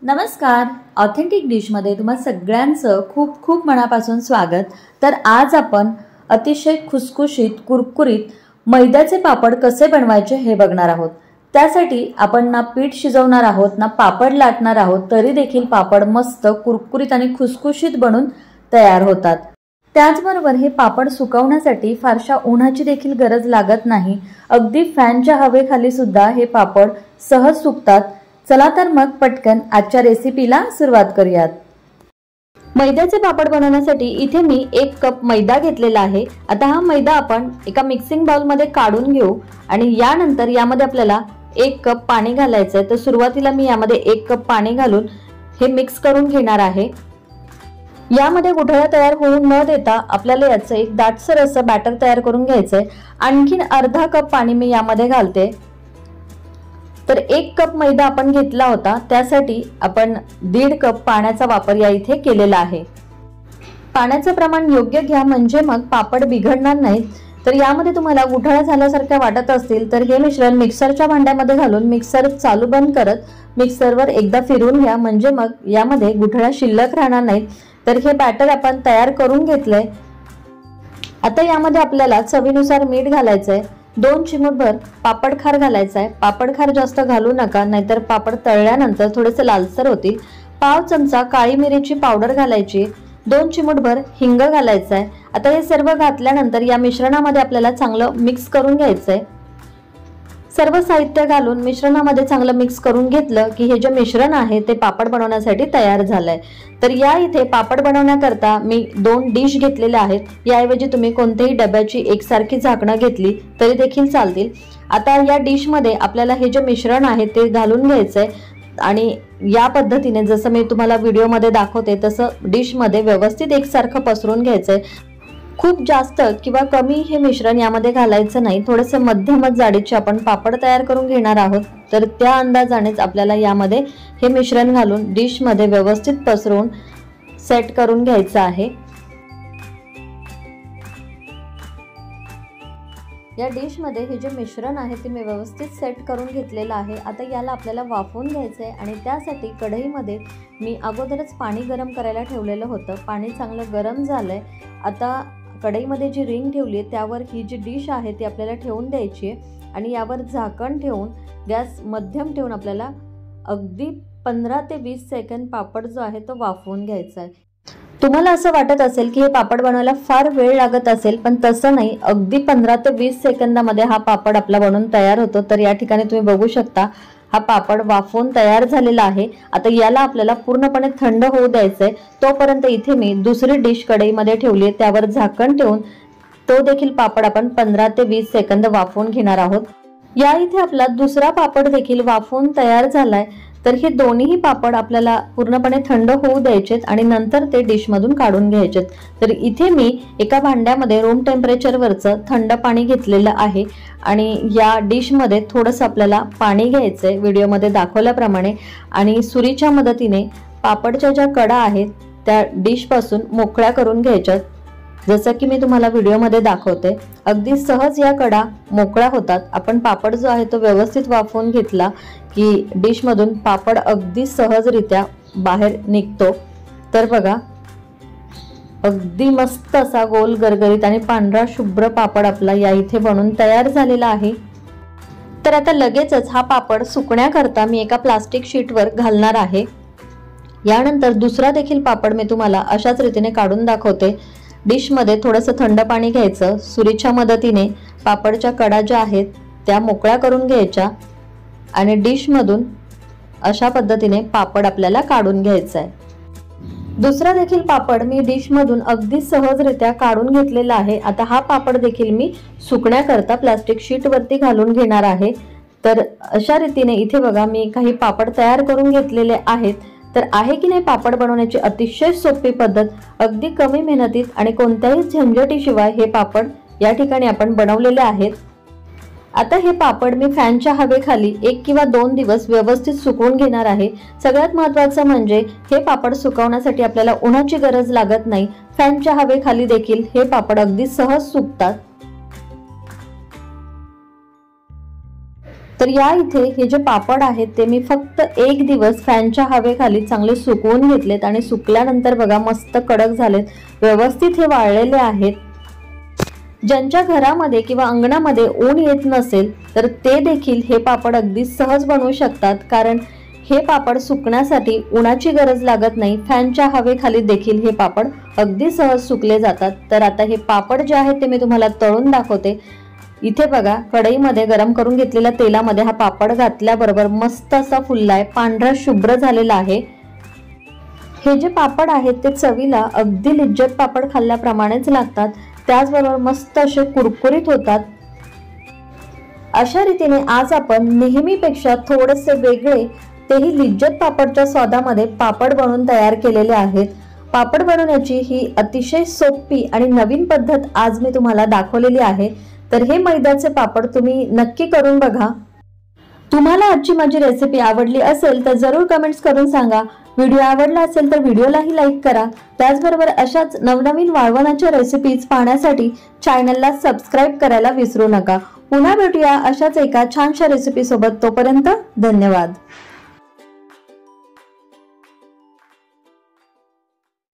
नमस्कार, ऑथेंटिक डिशमध्ये तुम्हा सगळ्यांचं खूप खूप मनापासून स्वागत। तर आज आपण अतिशय खुसखुशीत कुरकुरीत मैद्याचे पापड कसे बनवायचे हे बघणार आहोत। त्यासाठी आपण ना पीठ शिजवणार आहोत ना पापड लाटणार आहोत, तरी देखील पापड मस्त कुरकुरीत आणि खुसखुशीत बनून तयार होतात। त्याचबरोबर हे पापड सुकवण्यासाठी फारशा उन्हाची देखील गरज लागत नाही। अगदी फॅनच्या हवेखाली सुद्धा हे पापड सहज सुकतात। चला तर मग पटकन आजच्या रेसिपीला सुरुवात करूयात। मैद्याचे पापड बनवण्यासाठी इथे मी 1 कप मैदा घेतलेला आहे। आता हा मैदा आपण एका मिक्सिंग बाउल मध्ये काढून घेऊ आणि यानंतर यामध्ये आपल्याला 1 कप पाणी घालायचं आहे। तर सुरुवातीला मी यामध्ये 1 कप पाणी घालून हे मिक्स करून घेणार आहे। यामध्ये गुठळ्या तयार होऊ न देता आपल्याला याचं एक दाटसर असं बॅटर तयार करून घ्यायचंय। आणखीन अर्धा कप पाणी मी यामध्ये घालते। तर 1 कप मैदा आपण घेतला होता, त्यासाठी आपण 1.5 कप पाण्याचा वापर या इथे केलेला आहे। पाण्याचं प्रमाण योग्य घ्या, म्हणजे मग पापड बिघडणार नाहीत। तर यामध्ये तुम्हाला गुठळ्या झाल्यासारख्या वाटत असतील तर हे मिश्रण मिक्सरच्या भांड्यामध्ये घालून मिक्सर चालू बंद करत मिक्सरवर एकदा फिरवून घ्या, म्हणजे मग यामध्ये गुठळ्या शिल्लक राहणार नाहीत। तर हे बॅटर आपण तयार करून घेतलंय। आता यामध्ये आपल्याला चवीनुसार मीठ घालायचंय। 2 चिमूटभर पापड खार घालायचा आहे। पापड खार जास्त घालू नका, नाहीतर पापड तळल्यानंतर थोडेसे लालसर होतील। पाव चमचा काळी मिरीची पावडर घालायची। 2 चिमूटभर हिंग घालायचा आहे। आता हे सर्व घातल्यानंतर या मिश्रणामध्ये आपल्याला चांगलं मिक्स करून घ्यायचंय। सर्व साहित्य घालून मिश्रणामध्ये चांगलं मिक्स करून घेतलं की हे जे मिश्रण आहे ते पापड बनवण्यासाठी तयार झालंय। तर या इथे पापड बनवण्याकरता मी 2 डिश घेतलेल्या आहेत। याऐवजी तुम्ही कोणत्याही डब्याची एकसारखी झाकणं घेतली तरी देखील चालतील। आता या डिश मध्ये आपल्याला हे जे मिश्रण आहे ते घालून घ्यायचंय आणि या पद्धतीने जसं मी तुम्हाला व्हिडिओ मध्ये दाखवते तसं डिश मध्ये व्यवस्थित एकसारखं पसरून घ्यायचंय। खूप जास्त किंवा कमी हे मिश्रण यामध्ये घालायचं नाही, थोडेसे मध्यमच जाडीचे आपण पापड तयार करून घेणार आहोत। तर त्या अंदाजानेच आपल्याला यामध्ये हे मिश्रण घालून डिश मध्ये व्यवस्थित पसरून सेट करून घ्यायचं आहे। या डिश मध्ये हे जे मिश्रण आहे ते मी व्यवस्थित सेट करून घेतलेलं आहे। आता याला आपल्याला वाफवून घ्यायचं आहे आणि त्यासाठी कढईमध्ये मी अगोदरच पाणी गरम करायला ठेवलेलं होतं। पाणी चांगलं गरम झालंय। आता कढईमध्ये जी रिंग ठेवली आहे त्यावर ही जी डिश आहे ती आपल्याला ठेवून द्यायची आहे आणि यावर झाकण ठेवून गॅस मध्यम ठेवून आपल्याला अगदी 15 ते 20 सेकंद पापड जो आहे तो वाफवून घ्यायचा आहे। तुम्हाला असं वाटत असेल की हे पापड बनवायला फार वेळ लागत असेल, पण तसं नाही। अगदी 15 ते 20 सेकंदामध्ये हा पापड आपला बनून तयार होतो। तर या ठिकाणी तुम्ही बघू शकता हा पापड वाफवून तयार झालेला आहे। आता याला आपल्याला पूर्णपणे थंड होऊ द्यायचंय। तोपर्यंत इथे मी दुसरी डिश कढईमध्ये ठेवली आहे, त्यावर झाकण ठेवून तो देखील पापड आपण 15 ते 20 सेकंद वाफवून घेणार आहोत। या इथे आपला दुसरा पापड देखील वाफवून तयार झालाय। तर हे दोन्ही पापड आपल्याला पूर्णपणे थंड होऊ द्यायचेत आणि नंतर ते डिश मधून काढून घ्यायचेत। तर इथे मी एका भांड्यामध्ये रूम टेम्परेचरवरचं थंड पाणी घेतलेलं आहे आणि या डिश मध्ये थोडंसं आपल्याला पाणी घ्यायचंय व्हिडिओमध्ये दाखवल्याप्रमाणे आणि सुरीच्या मदतीने पापडच्या ज्या कडा आहेत त्या डिश पासून मोकळ्या करून घ्यायच्यात। जसं की मी तुम्हाला व्हिडिओमध्ये दाखवते, अगदी सहज या कडा मोकळ्या होतात। आपण पापड जो आहे तो व्यवस्थित वाफवून घेतला की डिश मधून पापड अगदी सहजरित्या बाहेर निघतो। तर बघा, अगदी मस्त असा गोल गरगरीत आणि पांढरा शुभ्र पापड आपला या इथे बनून तयार झालेला आहे। तर आता लगेचच हा पापड सुकण्याकरता मी एका प्लास्टिक शीटवर घालणार आहे। यानंतर दुसरा देखील पापड मी तुम्हाला अशाच रीतीने काढून दाखवते। डिश मध्ये थोडंसं थंड पाणी घ्यायचं, सुरीच्या मदतीने पापडच्या कडा ज्या आहेत त्या मोकळ्या करून घ्यायच्या आणि डिश मधून अशा पद्धतीने पापड आपल्याला काढून घ्यायचा आहे। दुसरा देखील पापड मी डिश मधून अगदी सहजरित्या काढून घेतलेला आहे। आता हा पापड देखील मी सुकण्याकरता प्लास्टिक शीट वरती घालून घेणार आहे। तर अशा रीतीने इथे बघा मी काही पापड तयार करून घेतलेले आहेत। तर आहे की नाही पापड बनवण्याची अतिशय सोपी पद्धत, अगदी कमी मेहनतीत आणि कोणत्याही झंझटीशिवाय हे पापड या ठिकाणी आपण बनवलेले आहेत। आता हे पापड मी फॅनच्या हवेखाली 1 किंवा 2 दिवस व्यवस्थित सुकवून घेणार आहे। सगळ्यात महत्त्वाचं म्हणजे हे पापड सुकवण्यासाठी आपल्याला उन्हाची गरज लागत नाही। फॅनच्या हवेखाली देखील हे पापड अगदी सहज सुकतात। तर या इथे हे जे पापड आहेत ते मी फक्त 1 दिवस फॅनच्या हवेखाली चांगले सुकवून घेतलेत आणि सुकल्यानंतर बघा मस्त कडक झालेत, व्यवस्थित हे वाळलेले आहेत। ज्यांच्या घरामध्ये किंवा अंगणामध्ये ऊन येत नसेल तर ते देखील हे पापड अगदी सहज बनवू शकतात, कारण हे पापड सुकण्यासाठी उन्हाची गरज लागत नाही। फॅनच्या हवेखाली देखील हे पापड अगदी सहज सुकले जातात। तर आता हे पापड जे आहेत ते मी तुम्हाला तळून दाखवते। इथे बघा कढईमध्ये गरम करून घेतलेल्या तेलामध्ये हा पापड घातल्याबरोबर मस्त असा फुललाय, पांढरा शुभ्र झालेला आहे। हे जे पापड आहेत ते चवीला अगदी लिज्जत पापड खाल्ल्याप्रमाणेच लागतात, त्याचबरोबर मस्त असे कुरकुरीत होतात। अशा रीतीने आज आपण नेहमीपेक्षा थोडेसे वेगळे तेही लिज्जत पापडच्या स्वादामध्ये पापड बनवून तयार केलेले आहेत। पापड बनवण्याची ही अतिशय सोपी आणि नवीन पद्धत आज मी तुम्हाला दाखवलेली आहे। तर हे मैद्याचे पापड तुम्ही नक्की करून बघा। तुम्हाला आजची माझी रेसिपी आवडली असेल तर जरूर कमेंट्स करून सांगा। व्हिडिओ आवडला असेल तर व्हिडिओलाही लाईक करा। त्याचबरोबर अशाच नवनवीन वाळवणाच्या रेसिपीज पाहण्यासाठी चॅनलला सबस्क्राईब करायला विसरू नका। पुन्हा भेटूया अशाच एका छानशा रेसिपी सोबत, तोपर्यंत धन्यवाद।